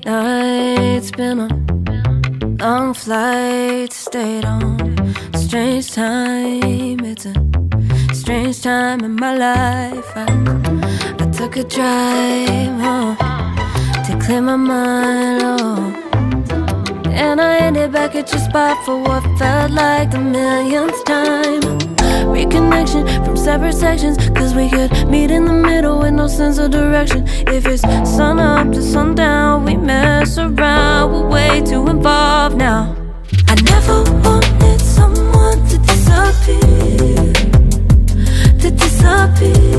nights, been on long flights, stayed on strange time. It's a strange time in my life. I took a drive home to clear my mind, and I ended back at your spot for what felt like the millionth time. Reconnection from separate sections, cause we could meet in the middle with no sense of direction. If it's sun up to sundown, we mess around, we're way too involved now. I never wanted someone to disappear, to disappear.